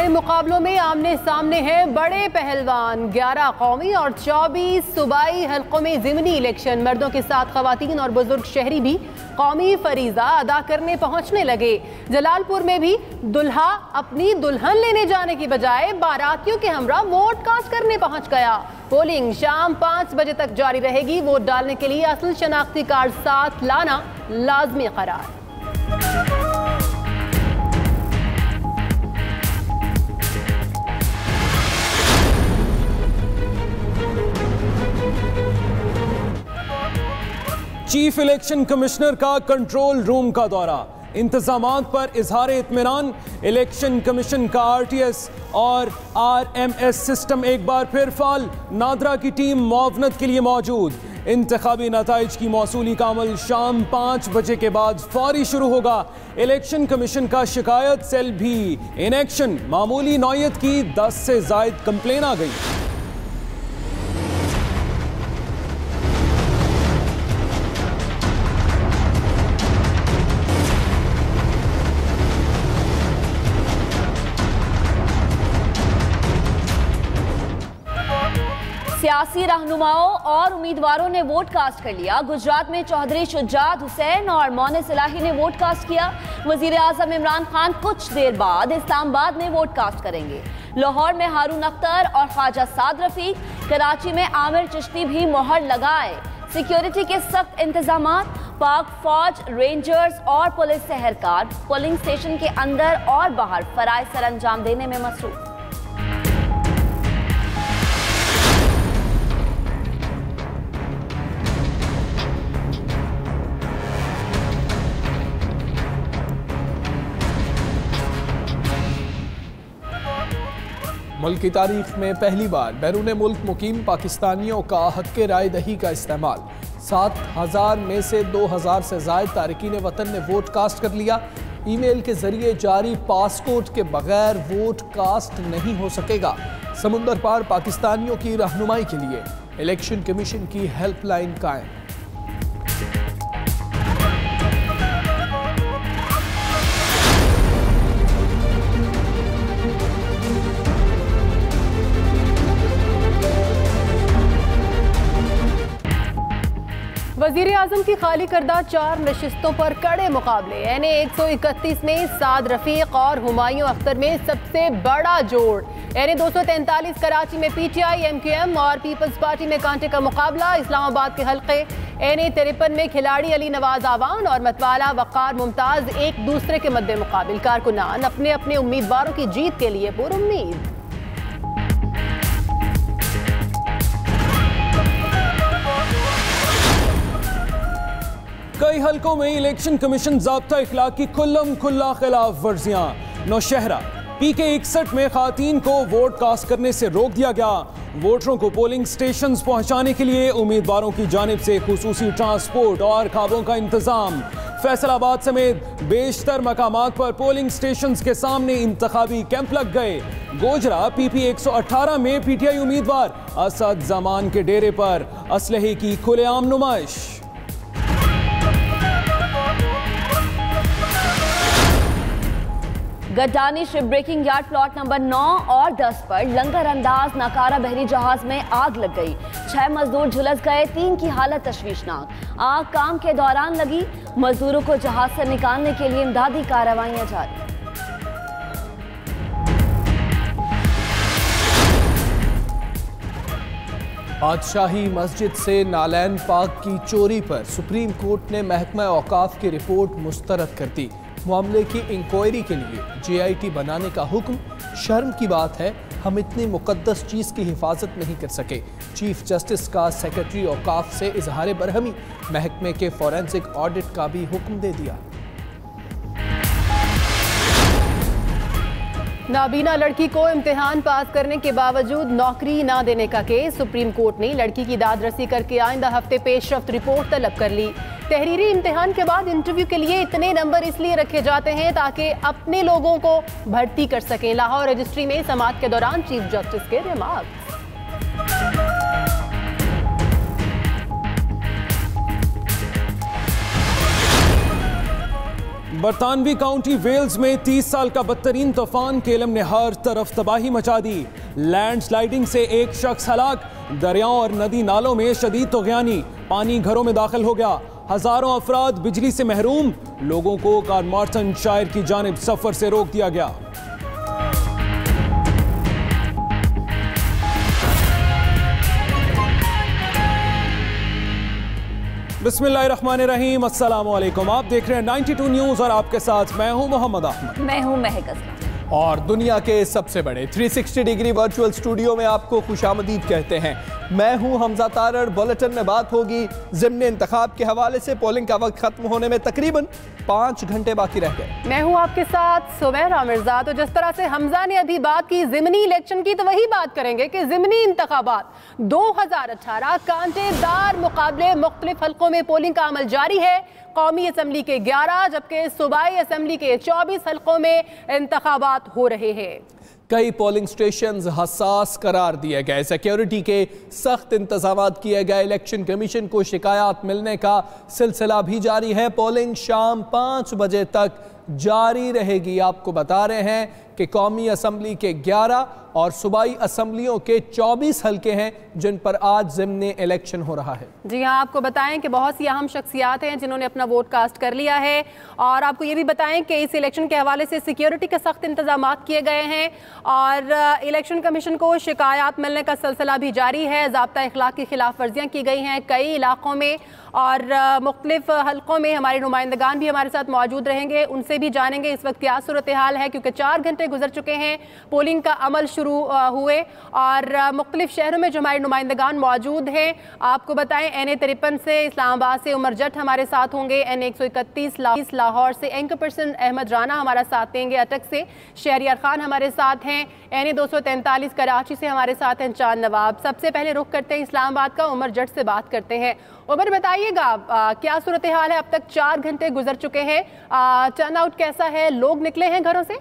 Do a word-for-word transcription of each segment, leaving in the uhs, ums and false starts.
कड़े मुकाबलों में आमने सामने हैं बड़े पहलवान। ग्यारह कौमी और चौबीस सूबाई हल्कों में ज़िमनी इलेक्शन। मर्दों के साथ खवातीन और बुजुर्ग शहरी भी कौमी फरीजा अदा करने पहुंचने लगे। जलालपुर में भी दुल्हा अपनी दुल्हन लेने जाने की बजाय बारातियों के हमरा वोट कास्ट करने पहुंच गया। पोलिंग शाम पाँच बजे तक जारी रहेगी। वोट डालने के लिए असल शनाख्ती कार्ड साथ लाना लाजमी करार। चीफ इलेक्शन कमिश्नर का कंट्रोल रूम का दौरा। इंतजामात पर इजहार इत्मीनान। इलेक्शन कमीशन का आरटीएस और आरएमएस सिस्टम एक बार फिर फाल। नादरा की टीम मुआवनत के लिए मौजूद। इंतखाबी नताइज की मौसूली का अमल शाम पाँच बजे के बाद फौरी शुरू होगा। इलेक्शन कमीशन का शिकायत सेल भी इन एक्शन। मामूली नौयत की दस से जायद कंप्लेन आ गई। सियासी रहनुमाओं और उम्मीदवारों ने वोट कास्ट कर लिया। गुजरात में चौधरी शुजात हुसैन और मोनिस इलाही ने वोट कास्ट किया। वजीर आजम इमरान खान कुछ देर बाद इस्लामाबाद में वोट कास्ट करेंगे। लाहौर में हारून अख्तर और ख्वाजा साद रफीक, कराची में आमिर चिश्ती भी मोहर लगाए। सिक्योरिटी के सख्त इंतजामात। पाक फौज, रेंजर्स और पुलिस सेहरकार पोलिंग स्टेशन के अंदर और बाहर फराइज सर अंजाम देने में मसरूफ। मुल्क की तारीख में पहली बार बैरून मुल्क मुकीम पाकिस्तानियों का हक़ राय दही का इस्तेमाल। सात हज़ार में से दो हज़ार से ज़ायद तारकीन वतन ने वोट कास्ट कर लिया। ईमेल के जरिए जारी पासपोर्ट के बगैर वोट कास्ट नहीं हो सकेगा। समुंदर पार पाकिस्तानियों की रहनुमाई के लिए इलेक्शन कमीशन की हेल्पलाइन कायम। वजीर आजम की खाली करदा चार नशिस्तों पर कड़े मुकाबले। एन ए एक सौ इकतीस में साद रफीक और हुमायूं अख्तर में सबसे बड़ा जोड़। एन ए दो सौ तैंतालीस कराची में P T I, M Q M और पीपल्स पार्टी में कांटे का मुकाबला। इस्लामाबाद के हल्के एन ए तिरपन में खिलाड़ी अली नवाज आवान और मतवाला वक़ार मुमताज एक दूसरे के मद्दे मुकाबिल। कारकुनान अपने अपने उम्मीदवारों की जीत के लिए पुरुम्मीद। कई हलकों में इलेक्शन कमीशन ज़ाब्ता इखलाक की खुल्लम खुल्ला खिलाफ वर्जियां। नौशहरा पी के इकसठ में खातीन को वोट कास्ट करने से रोक दिया गया। वोटरों को पोलिंग स्टेशन पहुंचाने के लिए उम्मीदवारों की जानिब से खुसूसी ट्रांसपोर्ट और खाबों का इंतजाम। फैसलाबाद समेत बेशतर मकामात पर पोलिंग स्टेशन के सामने इंतखाबी कैंप लग गए। गोजरा पी पी एक सौ अठारह में पी टी आई उम्मीदवार असद जमान के डेरे पर असलहे की खुलेआम नुमाइश। Gadani ship breaking yard plot number नौ और दस पर लंगर अंदाज नाकारा बहरी जहाज में आग लग गई। छह मजदूर झुलस गए, तीन की हालत तशवीशनाक। आग काम के दौरान लगी। मजदूरों को जहाज से निकालने के लिए इमदादी कार्रवाइयां जारी। बादशाही मस्जिद से नालैन पाक की चोरी पर सुप्रीम कोर्ट ने महकमा औकाफ की रिपोर्ट मुस्तरद कर दी। मामले की इंक्वायरी के लिए जे आई टी बनाने का हुक्म। शर्म की बात है हम इतनी मुकद्दस चीज़ की हिफाजत नहीं कर सके। चीफ जस्टिस का सेक्रेटरी औकाफ से इजहार बरहमी। महकमे के फॉरेंसिक ऑडिट का भी हुक्म दे दिया। नाबीना लड़की को इम्तिहान पास करने के बावजूद नौकरी ना देने का केस। सुप्रीम कोर्ट ने लड़की की दाद रसी करके आइंदा हफ्ते पेशरफ्त रिपोर्ट तलब कर ली। तहरीरी इम्तिहान के बाद इंटरव्यू के लिए इतने नंबर इसलिए रखे जाते हैं ताकि अपने लोगों को भर्ती कर सकें। लाहौर रजिस्ट्री में समाअत के दौरान चीफ जस्टिस के रिमार्क्स। बरतानवी काउंटी वेल्स में तीस साल का बदतरीन तूफान केलम ने हर तरफ तबाही मचा दी। लैंड स्लाइडिंग से एक शख्स हलाक, दरियाओं और नदी नालों में शदीद तूग़यानी, पानी घरों में दाखिल हो गया, हजारों अफराद बिजली से महरूम, लोगों को कारमार्टन शायर की जानिब सफर से रोक दिया गया। बिस्मिल्लाहिर्रहमानिर्रहीम, अस्सलाम वालेकुम। आप देख रहे हैं बानवे न्यूज़ और आपके साथ मैं हूं मोहम्मद अहमद। मैं हूं महक असलम। और दुनिया के सबसे बड़े तीन सौ साठ डिग्री वर्चुअल स्टूडियो में आपको खुशामदीद कहते हैं। मैं हूं हमजा तारड़। बुलेटिन में बात होगी ज़िमनी इंतखाब के हवाले से। पोलिंग का वक्त खत्म होने में तकरीबन पाँच घंटे बाकी रह गए। मैं हूं आपके साथ सुमैरा मिर्जा। तो जिस तरह से हमजा ने अभी बात की ज़िमनी इलेक्शन की, तो वही बात करेंगे कि ज़िमनी इंतखाबात दो हज़ार अठारह कांटेदार मुकाबले मुख्तलिफ हल्कों में पोलिंग का अमल जारी है। कौमी असम्बली के ग्यारह जबकि सूबाई असम्बली के चौबीस हल्कों में इंतखाबात हो रहे हैं। कई पोलिंग स्टेशन हसास करार दिए गए, सिक्योरिटी के सख्त इंतजाम किए गए। इलेक्शन कमीशन को शिकायत मिलने का सिलसिला भी जारी है। पोलिंग शाम पाँच बजे तक जारी रहेगी। आपको बता रहे हैं कि कौमी असम्बली के ग्यारह और सूबाई असम्बलियों के चौबीस हल्के हैं जिन पर आज ज़िमनी इलेक्शन हो रहा है। जी हाँ, आपको बताएं कि बहुत सी अहम शख्सियात हैं जिन्होंने अपना वोट कास्ट कर लिया है। और आपको ये भी बताएं कि इस इलेक्शन के हवाले से सिक्योरिटी के सख्त इंतजाम किए गए हैं और इलेक्शन कमीशन को शिकायत मिलने का सिलसिला भी जारी है। ज़ाब्ता इखलाक की खिलाफ वर्जियाँ की गई हैं कई इलाकों में और मुख्तलिफ हल्कों में। हमारे नुमाइंदगान भी हमारे साथ मौजूद रहेंगे, उनसे भी जानेंगे इस वक्त क्या सूरत हाल है, क्योंकि चार घंटे गुजर चुके हैं पोलिंग का अमल शुरू हुए और मुख्तलिफ शहरों में जो हमारे नुमाइंदगान मौजूद हैं। आपको बताएं एन ए तिरपन से इस्लामाबाद से उमर जट हमारे साथ होंगे, एन ए एक सौ इकतीस लाहौर से एंकर पर्सन अहमद राना हमारा साथ देंगे, अटक से शहरियार खान हमारे साथ हैं, एन ए दो सौ तैंतालीस कराची से हमारे साथ हैं चांद नवाब। सबसे पहले रुख करते हैं इस्लामाबाद का, उमर जट से बात करते हैं। उमर बताइएगा क्या सूरत हाल है, अब तक चार घंटे गुजर चुके हैं, टर्न आउट कैसा है, लोग निकले हैं घरों से?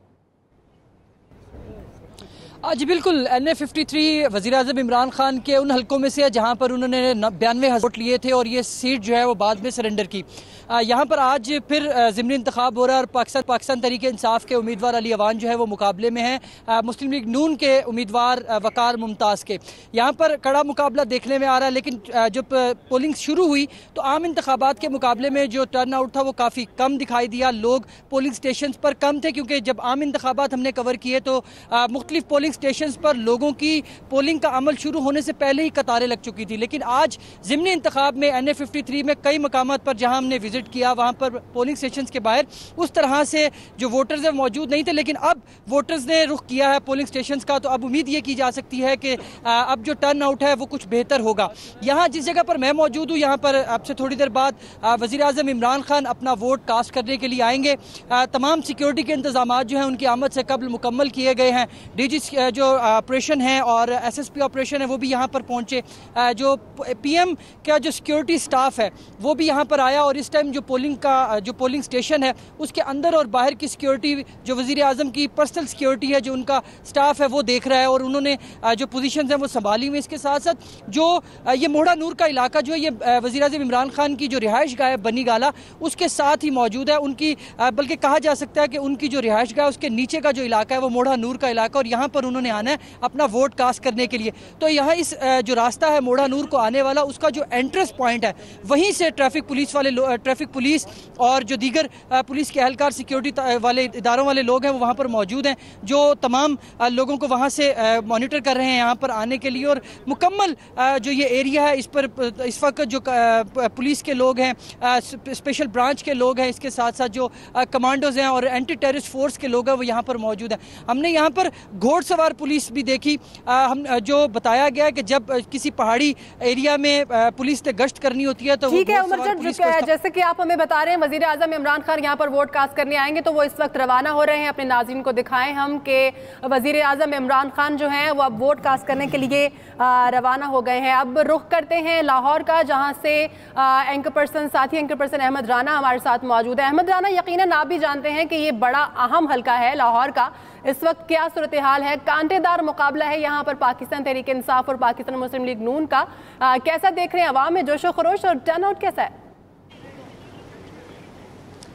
जी बिल्कुल, एन ए फिफ्टी थ्री वज़ीर आज़म इमरान खान के उन हल्कों में से है जहाँ पर उन्होंने बयानवे वोट लिए थे और ये सीट जो है वो बाद में सरेंडर की। यहाँ पर आज फिर ज़िमनी इंतखाब हो रहा है और पाकिस्तान पाकिस्तान तहरीक इंसाफ के उम्मीदवार अली अवान जो है वो मुकाबले में है मुस्लिम लीग नून के उम्मीदवार वकार मुमताज़ के। यहाँ पर कड़ा मुकाबला देखने में आ रहा है, लेकिन जब पोलिंग शुरू हुई तो आम इंतखाबात के मुकाबले में जो टर्न आउट था वो काफ़ी कम दिखाई दिया। लोग पोलिंग स्टेशन पर कम थे क्योंकि जब आम इंतखाबात हमने कवर किए तो मुख्तलिफ पोलिंग स्टेशंस पर लोगों की पोलिंग का अमल शुरू होने से पहले ही कतारें लग चुकी थी। लेकिन आज ज़िमनी इंतखाब में एन ए फिफ्टी थ्री में कई मकामात पर जहां हमने विजिट किया वहां पर पोलिंग स्टेशंस के बाहर उस तरह से जो वोटर्स हैं मौजूद नहीं थे, लेकिन अब वोटर्स ने रुख किया है पोलिंग स्टेशंस का, तो अब उम्मीद ये की जा सकती है कि अब जो टर्न आउट है वो कुछ बेहतर होगा। यहाँ जिस जगह पर मैं मौजूद हूँ यहाँ पर आपसे थोड़ी देर बाद वज़ीर आज़म इमरान खान अपना वोट कास्ट करने के लिए आएंगे। तमाम सिक्योरिटी के इंतजाम जो हैं उनकी आमद से कबल मुकम्मल किए गए हैं। डी जी जो ऑपरेशन है और एस एस पी ऑपरेशन है वो भी यहाँ पर पहुँचे। जो पी एम का जो सिक्योरिटी स्टाफ है वो भी यहाँ पर आया और इस टाइम जो पोलिंग का जो पोलिंग स्टेशन है उसके अंदर और बाहर की सिक्योरिटी जो वज़ीर आज़म की पर्सनल सिक्योरिटी है जो उनका स्टाफ है वो देख रहा है और उन्होंने जो पोजीशंस हैं वो संभाली हुई। इसके साथ साथ जो ये मोहड़ा नूर का इलाका जो है ये वज़ीर आज़म इमरान खान की जो रिहाइश गाह है बनी गाला उसके साथ ही मौजूद है। उनकी बल्कि कहा जा सकता है कि उनकी जो रिहाइश गाह है उसके नीचे का जो इलाका है वो मोहड़ा नूर का इलाका और यहाँ पर उन्होंने आना है अपना वोट कास्ट करने के लिए। तो यहाँ इस जो रास्ता है मोहड़ा नूर को आने वाला उसका जो एंट्रेंस पॉइंट है वहीं से ट्रैफिक पुलिस वाले ट्रैफिक पुलिस और जो दीगर पुलिस के एहलकार सिक्योरिटी वाले इदारों वाले लोग हैं वो वहाँ पर मौजूद हैं जो तमाम लोगों को वहाँ से मॉनिटर कर रहे हैं यहाँ पर आने के लिए। और मुकम्मल जो ये एरिया है इस पर इस वक्त जो पुलिस के लोग हैं, स्पेशल ब्रांच के लोग हैं, इसके साथ साथ जो कमांडोज हैं और एंटी टेररिस्ट फोर्स के लोग हैं वो यहाँ पर मौजूद हैं। हमने यहाँ पर घोड़सवार पुलिस भी देखी। हम जो बताया गया कि जब किसी पहाड़ी एरिया में पुलिस ने गश्त करनी होती है तो ठीक है उमर जट, जैसे कि आप हमें बता रहे हैं वज़ीर आज़म इमरान खान यहाँ पर वोट कास्ट करने आएंगे तो वो इस वक्त रवाना हो रहे हैं। अपने नाज़रीन को दिखाएं हम कि वज़ीर आज़म इमरान खान जो हैं वो अब वोट कास्ट करने के लिए रवाना हो गए हैं। अब रुख करते हैं लाहौर का जहाँ से एंकर पर्सन साथी एंकर पर्सन अहमद राना हमारे साथ मौजूद है। अहमद राना, यकीनन आप भी जानते हैं कि ये बड़ा अहम हल्का है लाहौर का, इस वक्त क्या सूरत हाल है? कांटेदार मुकाबला है यहाँ पर पाकिस्तान तहरीक इंसाफ और पाकिस्तान मुस्लिम लीग नून का। आ, कैसा देख रहे हैं, अवाम में जोशो खरोश और टर्न आउट कैसा है?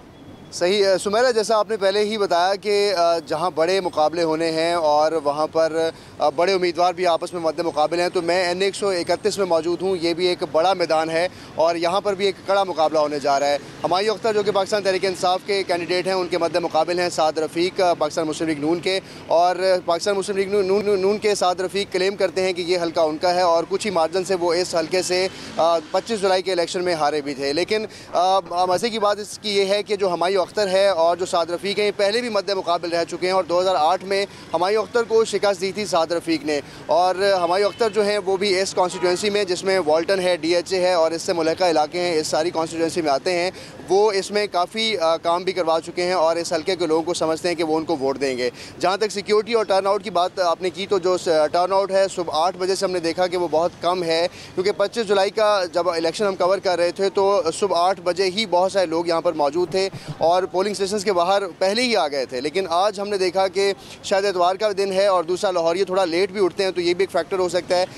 सही सुमेरा, जैसा आपने पहले ही बताया कि जहां बड़े मुकाबले होने हैं और वहां पर बड़े उम्मीदवार भी आपस में मद्दे मुकाबले हैं, तो मैं एन एक सौ इकतीस में मौजूद हूं। ये भी एक बड़ा मैदान है और यहां पर भी एक कड़ा मुकाबला होने जा रहा है। हुमायूं अख्तर जो कि पाकिस्तान तहरीक इंसाफ के कैंडिडेट हैं, उनके मद्दे मुकाबले हैं साद रफ़ीक पाकिस्तान मुस्लिम लीग नून के, और पाकिस्तान मुस्लिम लीग नून नून के साद रफ़ीक क्लेम करते हैं कि ये हल्का उनका है और कुछ ही मार्जिन से वो इस हल्के से पच्चीस जुलाई के इलेक्शन में हारे भी थे। लेकिन मज़े की बात इसकी ये है कि जो हुमायूं अख्तर है और जो साद रफ़ीक हैं, पहले भी मद्दे मुकाबले रह चुके हैं और दो हज़ार आठ में हुमायूं अख्तर को शिकस्त दी थी साद रफ़ीक ने। और हुमायूं अख्तर जो हैं वो भी इस कॉन्स्टिट्यूंसी में, जिसमें वाल्टन है, डी एच ए है और इससे मुल्हका इलाके हैं, इस सारी कॉन्स्टिट्यूंसी में आते हैं, वो इसमें काफ़ी काम भी करवा चुके हैं और इस हल्के के लोगों को समझते हैं कि वो उनको वोट देंगे। जहाँ तक सिक्योरिटी और टर्न आउट की बात आपने की, तो जो टर्न आउट है सुबह आठ बजे से हमने देखा कि वो बहुत कम है, क्योंकि पच्चीस जुलाई का जब इलेक्शन हम कवर कर रहे थे तो सुबह आठ बजे ही बहुत सारे लोग यहाँ पर मौजूद थे और पोलिंग स्टेशन के बाहर पहले ही आ गए थे। लेकिन आज हमने देखा कि शायद इतवार का दिन है और दूसरा लाहौरिये थोड़ा लेट भी उठते हैं, तो ये भी एक फैक्टर हो सकता है।